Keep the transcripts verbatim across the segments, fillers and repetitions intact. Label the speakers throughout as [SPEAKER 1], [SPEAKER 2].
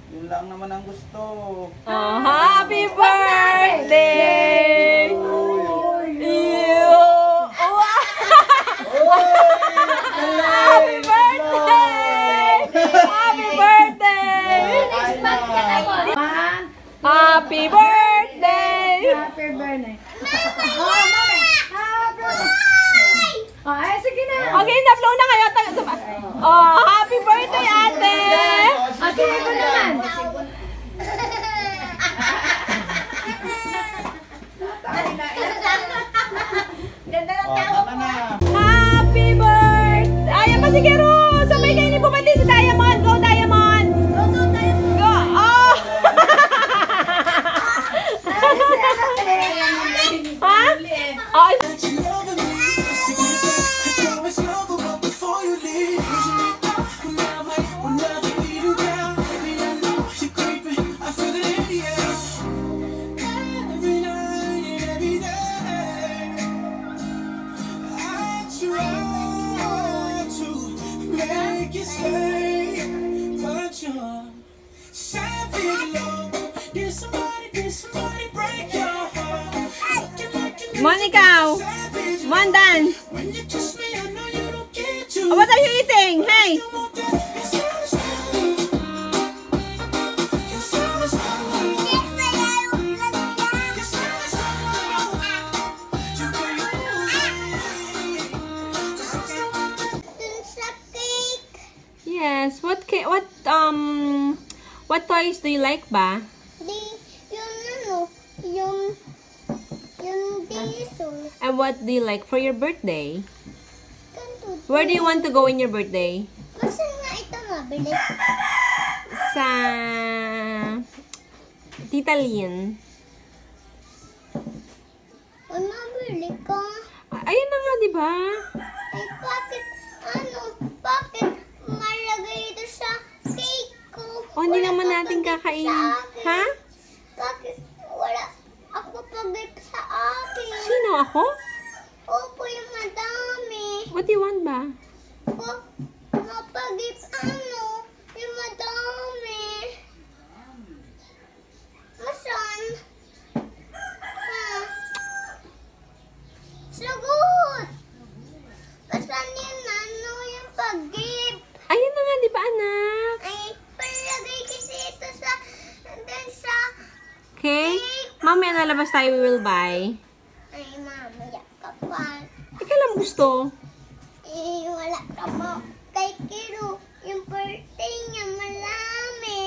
[SPEAKER 1] Yun lang naman ang gusto.
[SPEAKER 2] Oh, happy birthday! Ew! Wow! Happy birthday! Happy birthday! Happy birthday!
[SPEAKER 3] Happy birthday! Oh, mama! Happy birthday! Oh, ay, sige na!
[SPEAKER 2] Okay, na-flow na kayo. Oh, happy birthday, ate!
[SPEAKER 3] Oh, sige ko naman!
[SPEAKER 1] Ganda ng tao mo.
[SPEAKER 2] Happy birthday! Ayan pa si Kero! Sabay kayo ni Bumati si Diamond! Go, Diamond!
[SPEAKER 3] Go, go, tayo!
[SPEAKER 2] Go! Oh! Ha? Oh, Monica! Mondan! Oh, what are you eating? Hey! Yes. What ca what um what toys do you like ba?
[SPEAKER 4] Di yung ano, yung yung diesel.
[SPEAKER 2] And what do you like for your birthday?
[SPEAKER 4] Kanto.
[SPEAKER 2] Where do you want to go in your birthday?
[SPEAKER 4] Kasi nga ito mabili.
[SPEAKER 2] Sa Tita Lynn.
[SPEAKER 4] Ay, mabili ka.
[SPEAKER 2] Ayun na nga, di ba?
[SPEAKER 4] Ay, bakit, ano, bakit malagay ito sa cake ko?
[SPEAKER 2] O, hindi
[SPEAKER 4] Wala
[SPEAKER 2] naman
[SPEAKER 4] pa
[SPEAKER 2] natin
[SPEAKER 4] pag-gift
[SPEAKER 2] kakainin.
[SPEAKER 4] sa akin.
[SPEAKER 2] Ha?
[SPEAKER 4] Bakit wala ako pag-gift sa akin?
[SPEAKER 2] Sino ako?
[SPEAKER 4] Opo, yung madami.
[SPEAKER 2] What do you want ba?
[SPEAKER 4] O, mapag-gift ano, yung madami. Masan? Ha? Sagot! Masan yung ano, yung pag-gift?
[SPEAKER 2] Ayun na nga, di ba, anak?
[SPEAKER 4] Ay, palagay kasi ito sa, dun sa,
[SPEAKER 2] Okay? Mamaya nalabas tayo, we will buy.
[SPEAKER 4] ay, mamaya ka pa.
[SPEAKER 2] Ikaw lang gusto.
[SPEAKER 4] Eh, wala ka pa. Kay Kiro, yung birthday niya, malami.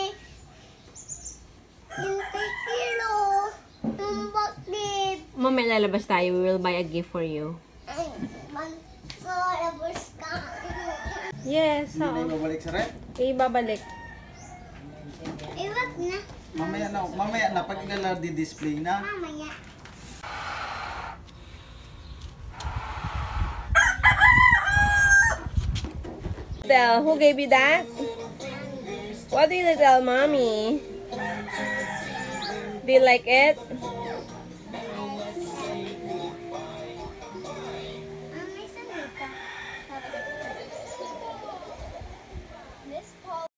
[SPEAKER 4] Yung kay Kiro, yung bakit.
[SPEAKER 2] Mamaya lalabas tayo, we will buy a gift for you.
[SPEAKER 4] Ay, man, malabas ka.
[SPEAKER 2] Yes,
[SPEAKER 1] Hindi na babalik sa rep.
[SPEAKER 2] Ibabalik.
[SPEAKER 4] Eh, wag na.
[SPEAKER 1] Mamaya na, mamaya na pag ilala di-display na.
[SPEAKER 4] Mamaya.
[SPEAKER 2] Tell, who gave you that? What did you tell mommy? Do you like it?